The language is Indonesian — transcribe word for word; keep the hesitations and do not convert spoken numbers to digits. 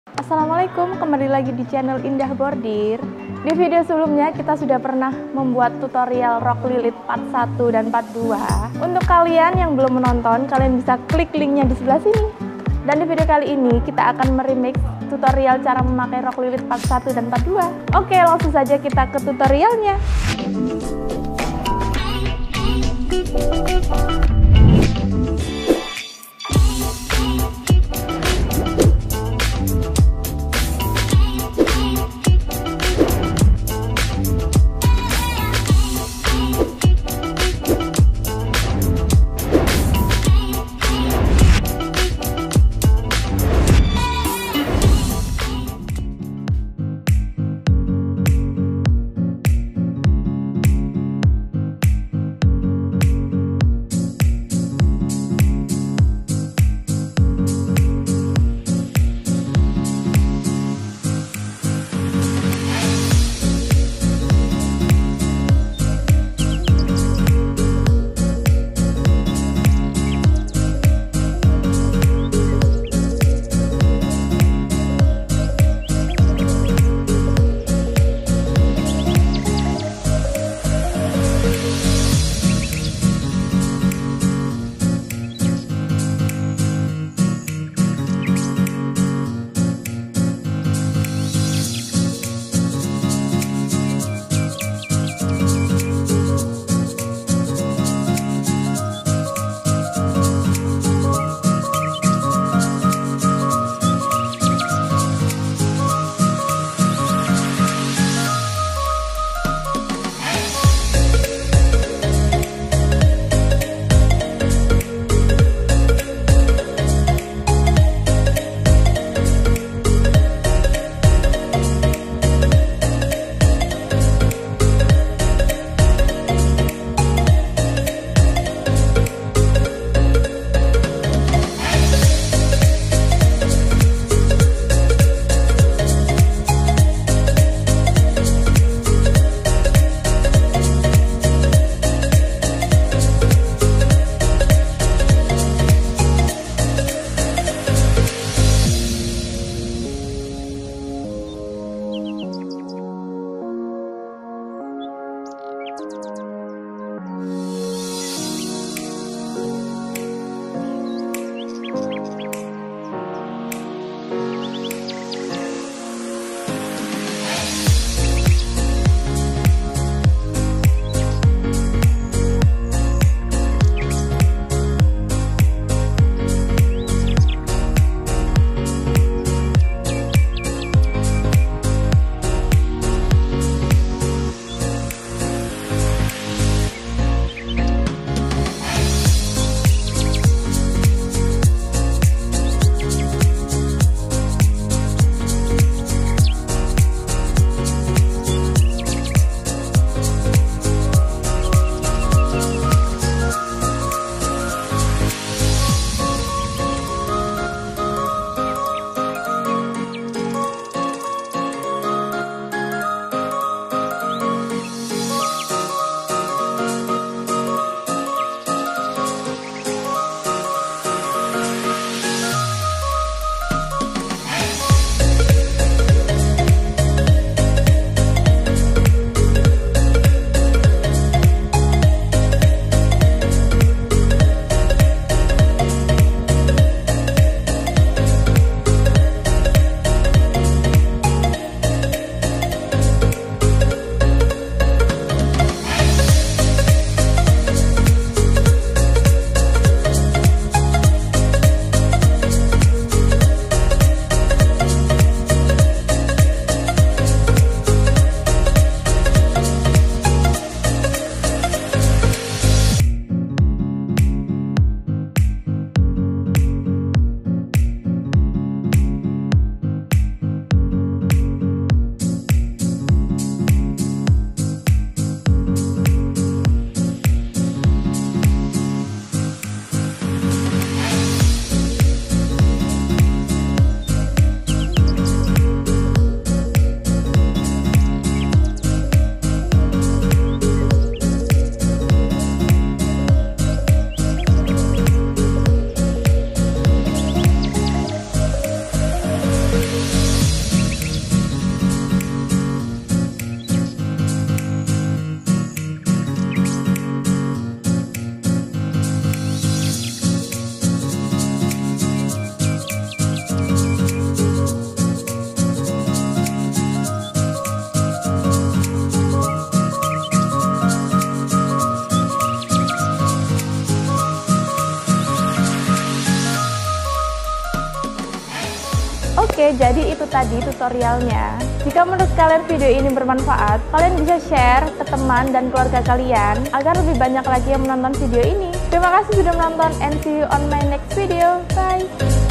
Assalamualaikum, kembali lagi di channel Indah Bordir. Di video sebelumnya kita sudah pernah membuat tutorial rok lilit part satu dan part dua. Untuk kalian yang belum menonton, kalian bisa klik linknya di sebelah sini. Dan di video kali ini kita akan meremix tutorial cara memakai rok lilit part satu dan part dua. Oke, langsung saja kita ke tutorialnya. Oke, jadi itu tadi tutorialnya. Jika menurut kalian video ini bermanfaat, kalian bisa share ke teman dan keluarga kalian agar lebih banyak lagi yang menonton video ini. Terima kasih sudah menonton and see you on my next video. Bye!